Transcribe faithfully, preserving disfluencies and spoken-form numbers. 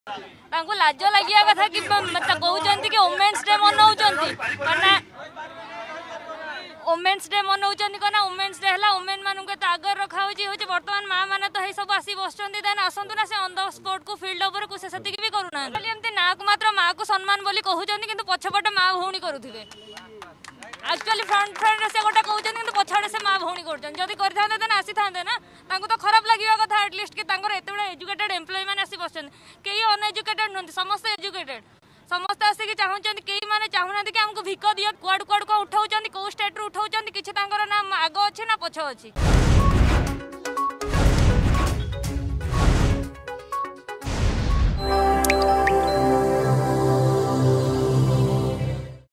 तांको लाज लगिया कथा कि कहउचंती कि वुमेन्स डे मनाउचंती कना वुमेन्स डे मनाउचंती कना वुमेन्स डे हला वुमेन मानु के आगर रखा होची होची वर्तमान मां माने तो हे सब आसी बसचंती देन आसंतु ना से ऑन द स्पॉट को फील्ड ऊपर को से सती भी करूना खाली एमती नाक मात्र मां को सम्मान बोली कहउचंती किंतु पछपटे मां भौणी करूथिबे एक्चुअली फ्रंट फ्रंट से गोटे कहउचंती किंतु पछाड़े से मां भौणी करचन जदी करथांते देन आसी थांते ना तांको तो खराब लागिवा कथा एटलीस्ट कि तांकर एते बडा एजुकेटेड एम्प्लॉय माने आसी बसचन केही अनएजुकेटेड नथि समस्त एजुकेटेड समस्त आसिक चाहूँ कई मैंने चाहूना कि आमको भिक दियो कुआड़ कुआड़ को उठाऊँ कौ स्टेट रू उठाऊँ किसी ना आग अच्छी ना पछ अच्छी।